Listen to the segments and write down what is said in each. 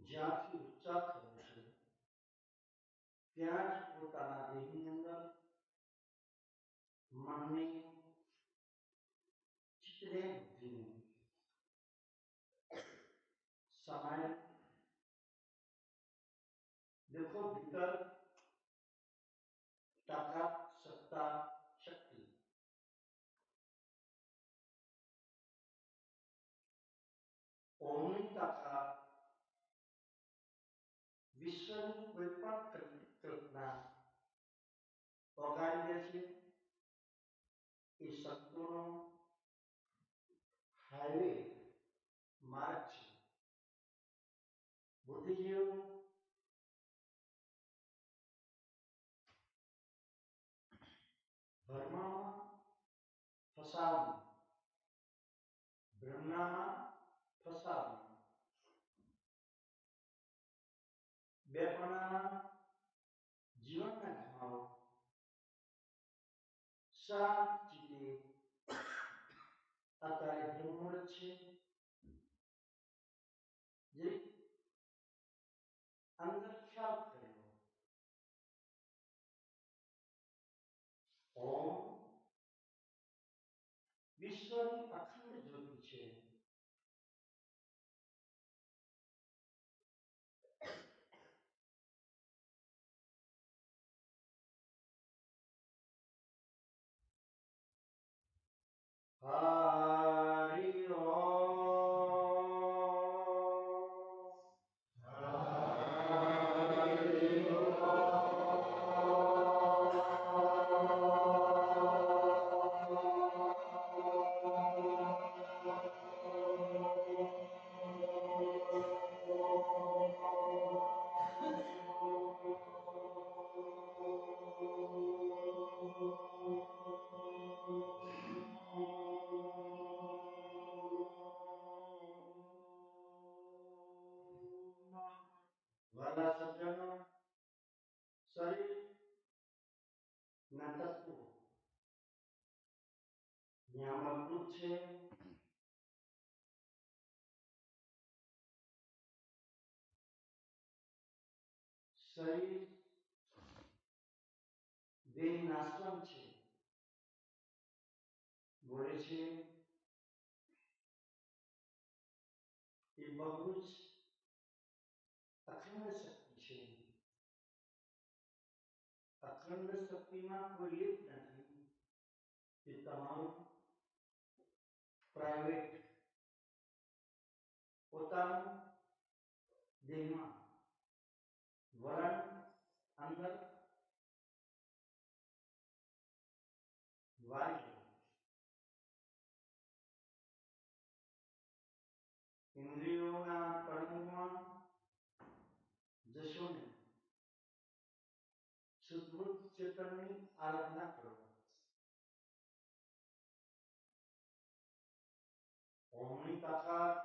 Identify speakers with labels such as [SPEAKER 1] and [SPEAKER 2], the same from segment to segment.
[SPEAKER 1] જ્યાંથી ઉચ્ચાર થયો છે ત્યાં જ પોતાના દેહની અંદર મનને ચિત્તને બુદ્ધિને समाय देखो भीतर ताकत सत्ता शक्ति ओमनी ताकत विश्व की कोई पण कल्पना ओगाड़ी दे छे ए शक्तिनो हाईवे मार्ग छे बुद्धिजीव धर्म फसावी ब्रह्मा फसावी बेपना जीवन में घुमाओ शांति अतारे ब्रह्मूर्त छे जे अंदर ख्याल करो ओम विश्व की अखंड ज्योति छे हरि वाला सज्जनों शरीर नाटकू नियामक छे शरीर देह नाशवंत छे बोले छे ये बहुत अखंड शक्ति छे अखंड शक्ति में कोई लिप नहीं कि तमाम प्राइवेट पोतानु देह में वरण अंदर वायु इंद्रियों कर्मों जशो ने शुद्ध चेतन की आराधना करो ओमनी ताकत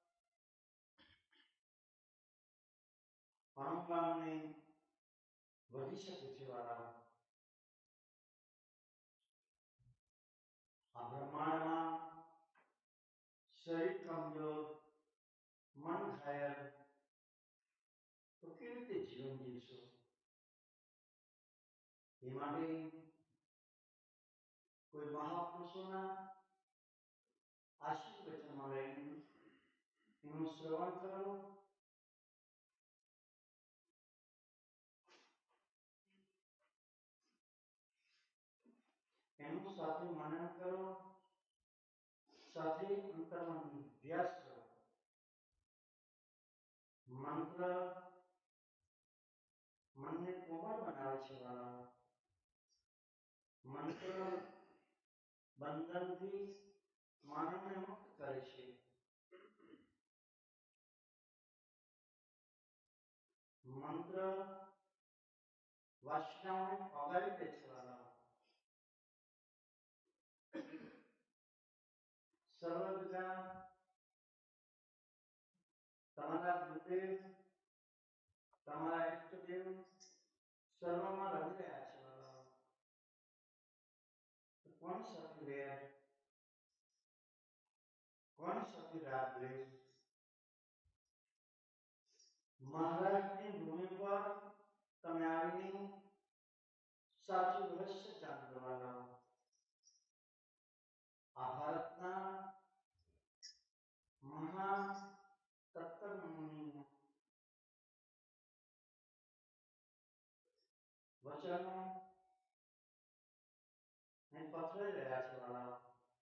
[SPEAKER 1] अणुकाम ने वधी शके छे वाला आ ब्रह्मांड में शरीर कमजोर मन घायल तो केवी रीते जीवन जीवशो ए माटे कोई महापुरुषोना आशीर्वचनों लईने एनुं श्रवण करो एनुं साथे मनन करो साथे अंतर्मन अभ्यास करो मंत्र मन ने कोमल बनावे छे वाला मंत्र बंधन थी मानव ने मुक्त करे छे मंत्र वासनाओं ने ओगाड़ी दे छे वाला सर्वज्ञ तमारा गुरुदेव तमारा इष्टदेव सर्वમાં રહી રહ્યા છે કોણ સાથે વેર કોણ સાથે રાગ દ્વેષ મહારાજની ભૂમિ પર તમે આવીને સાચું રહસ્ય જાણવાના. આ ભારતના મહાન તત્વજ્ઞાની વચનો ને પથરાઈ રહ્યા છે. વાળા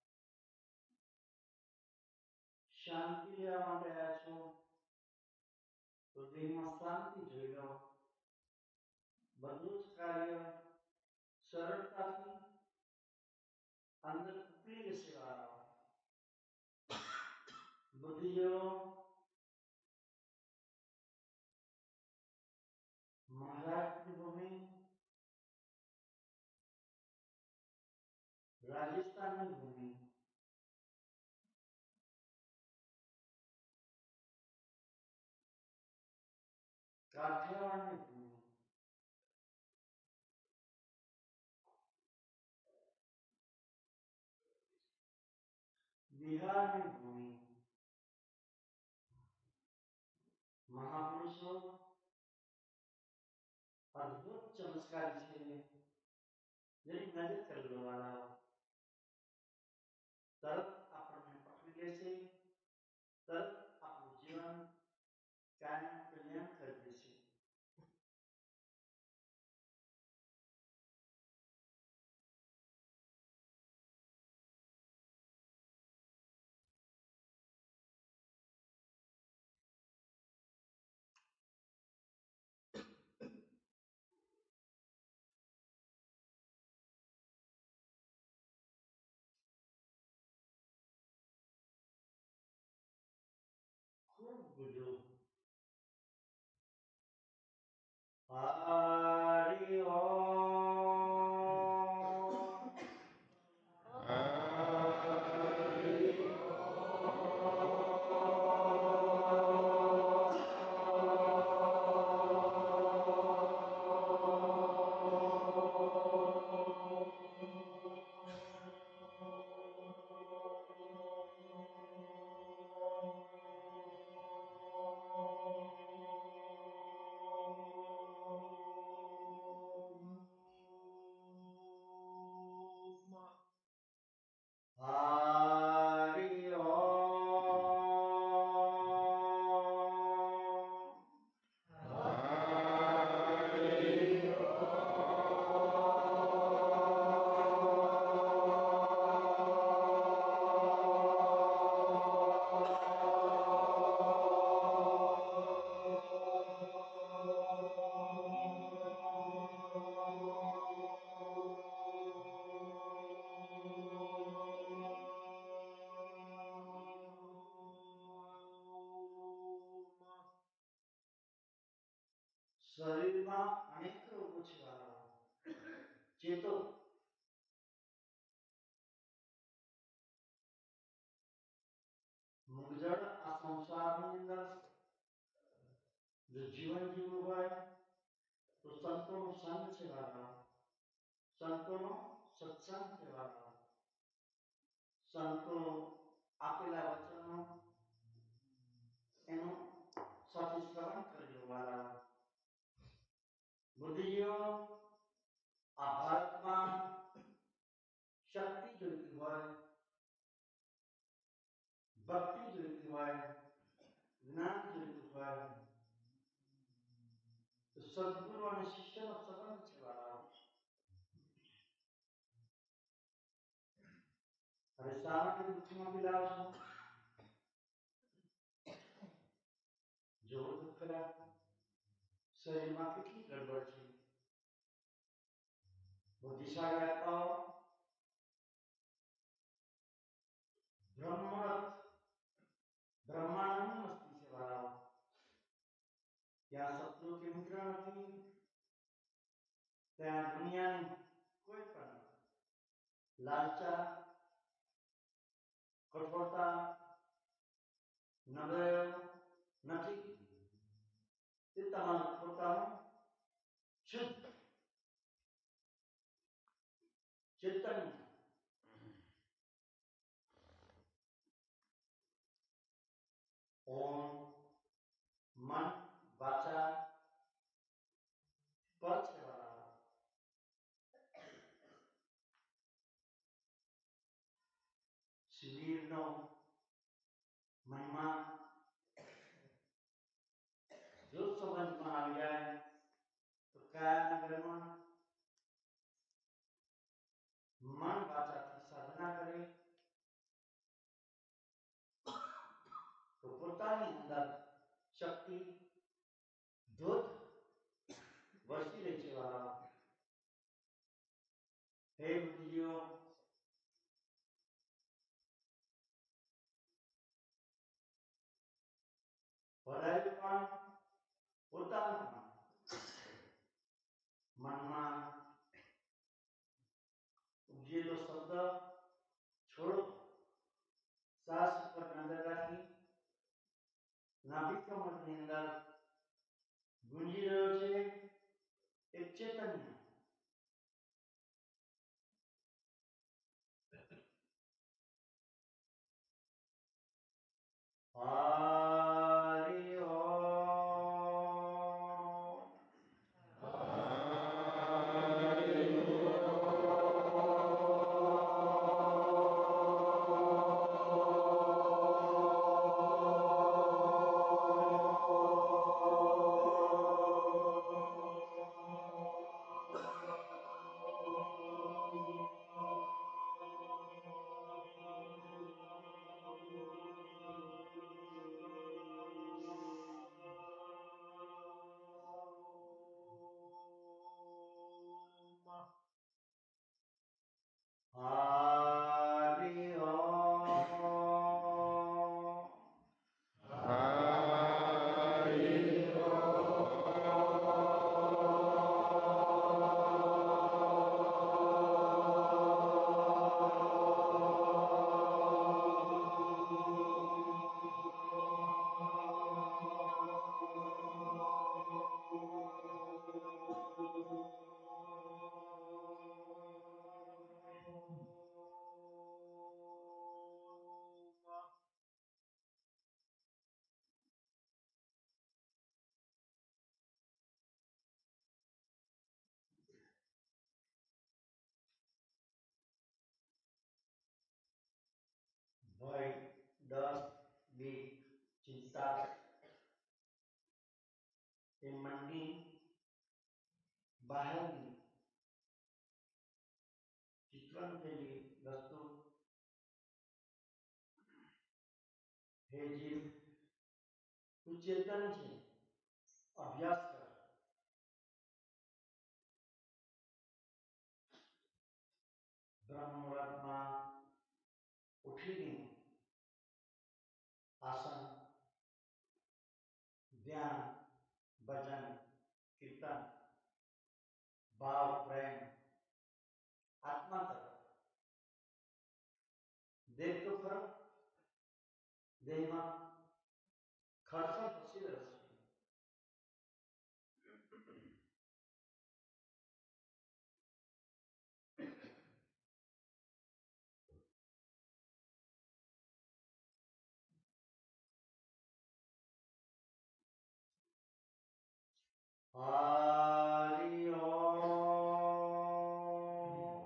[SPEAKER 1] શાંતિ લેવા માટે આવ્યા છો તો દેહમાં શાંતિ જોઈ લો. બધું જ કાર્ય સરળતાથી અંદર ઉકળી જશે. વાળા બુદ્ધિઓ મહારાષ્ટ્રની ભૂમિ, રાજસ્થાનની ભૂમિ, કાઠિયાવાડની ભૂમિ, બિહારની ભૂમિ, મહાપુરુષો અદ્ભુત ચમત્કારી છે. જેની નજર કરી લેવાના તરત આપણને પકડી લેશે, તરત આપણું જીવન કાયમ કલ્યાણ કરી દેશે. ખૂબ બધું હરિ ઓમ. હરિ ઓમ. શરીરમાં અનેક રોગો છે. ચેતો મૂળજળ આ સંસારની અંદર જો જીવન જીવવું હોય તો સંતોનો સંગ છે. સંતોનો સત્સંગ છે. સંતો આપેલા વચનો એનું સાથે શ્રવણ કરી લેવાના. બુદ્ધિઓ આ ભારતમાં શક્તિ જોઈતી હોય, ભક્તિ જોઈતી હોય, જ્ઞાન જોઈતું હોય તો સદગુરુ અને શિષ્યનો સંબંધ છે. હવે સામાન્ય દુઃખમાં બિલાવશો જોવો તો ખરા શરીરમાં કેટલી ગડબડ છે. બુદ્ધિશાળી આત્માઓ બ્રહ્માંડની મસ્તી છે. ત્યાં શત્રુ કે મિત્ર નથી, ત્યાં દુનિયાની કોઈ પણ લાલચા, કઠોરતા, નબળાઈઓ નથી. તે તમારું પોતાનું શુદ્ધ ચેતન ઓમ મન વાચા નો મહિમા જો સંબંધમાં આવી જાય તો કયા નગરમાં મન વાચાથી સાધના કરે તો પોતાની અંદર શક્તિ ધોધ વરસી રહી છે વાળા. હે બુદ્ધિઓ, ભરાયું પણ પોતાનું પણ મનમાં ઉપજેલો શબ્દ છોડો, શ્વાસ ઉપર નજર રાખી નાભિ કમળની અંદર ગુંજી રહ્યો છે એક ચેતન્ય. હરિ ઓમ. હરિ ઓમ. ભય, ડર, બીક, ચિંતા એ મનની બહારની ચિત્રણેલી વસ્તુ હે જીવ, તું ચેતન છે, અભ્યાસ કર. બ્રહ્મ મુહૂર્તમાં ઉઠીને આસન, ધ્યાન, ભજન, કીર્તન, ભાવ, પ્રેમ આત્મા તરફ દેખ તો ખરો, દેહમાં ખડખડ પસી રહ્યો છે. હરિ ઓમ.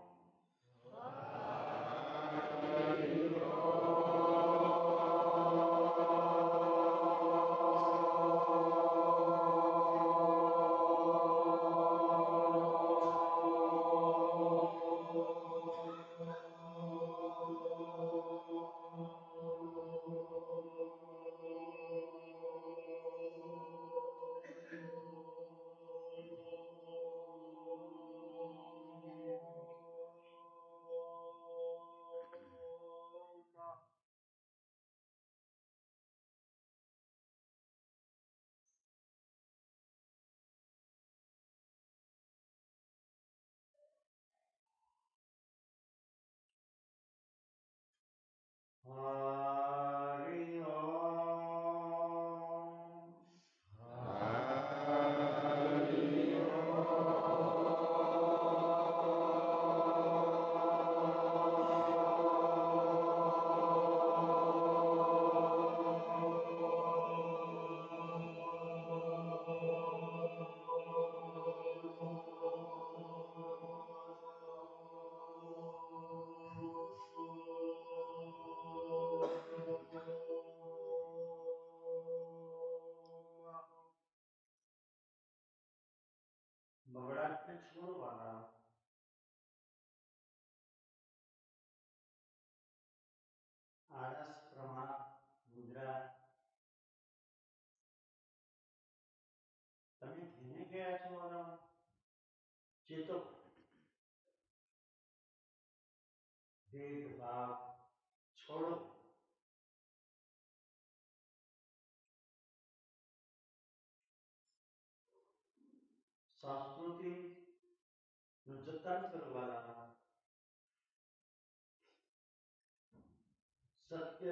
[SPEAKER 1] હરિ ઓમ. बगड़ा के छोड़ वाला आळस प्रमाण मुद्रा તમે ધીને ગયા છો વાળા ચેતો भेदभाव छोड़ो संस्कृति जतन करवाला सत्य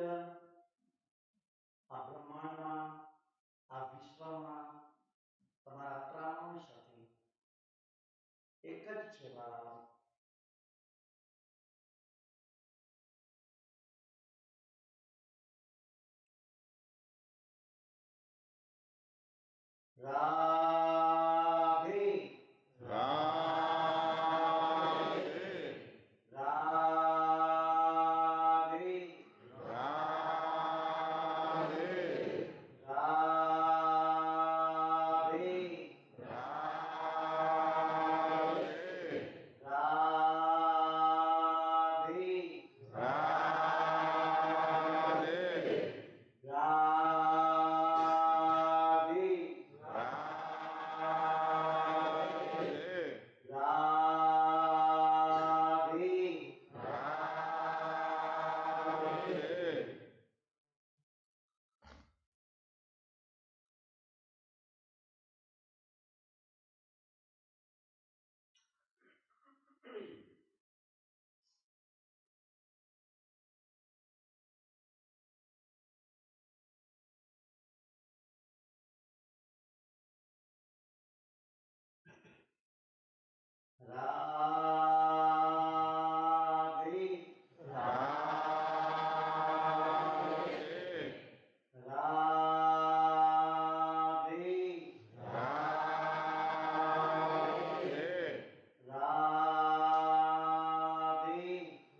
[SPEAKER 1] आ ब्रह्मांडમાં આ વિશ્વમાં તમારા પ્રાણોની સાથે એક જ છે વાળા राधे
[SPEAKER 2] राधे
[SPEAKER 1] राधे
[SPEAKER 2] राधे
[SPEAKER 1] राधे
[SPEAKER 2] राधे
[SPEAKER 1] राधे राधे राधे राधे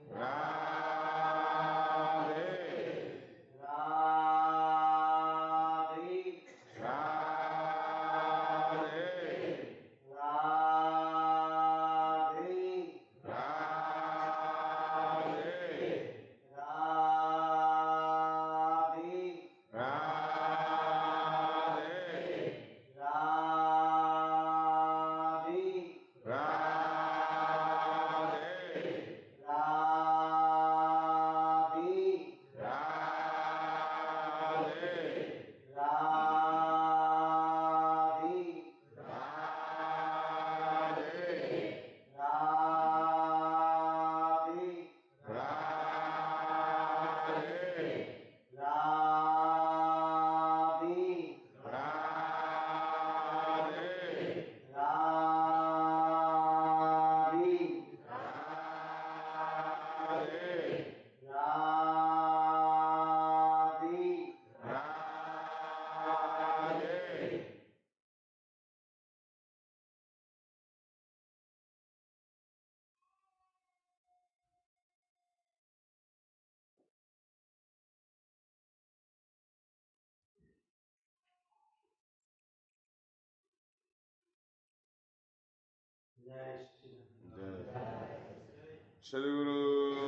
[SPEAKER 2] सद्गुरु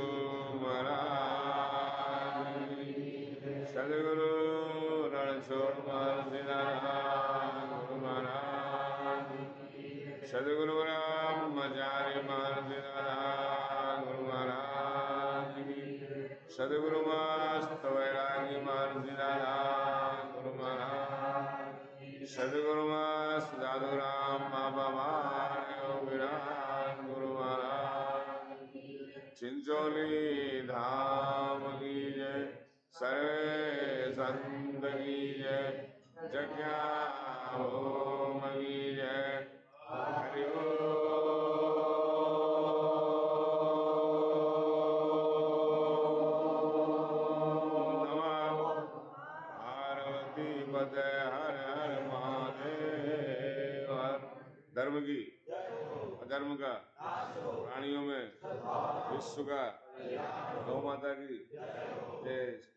[SPEAKER 2] महाराज सद्गुरु रणछोड़ गुरु महाराज सद्गुरु ब्रह्मचारी गुरु महाराज सद्गुरु मस्त वैरागी गुरु महाराज सद्गुरु मस्त साधुराम बाबा गुरु महाराज चिंचोली धाम की जय सर्वे संत की जय जज्ञा ओम की जय हरि पार्वती पते हर हर महादेव धर्म की अधर्म का प्राणियों में विश्व का गौ माता की जय।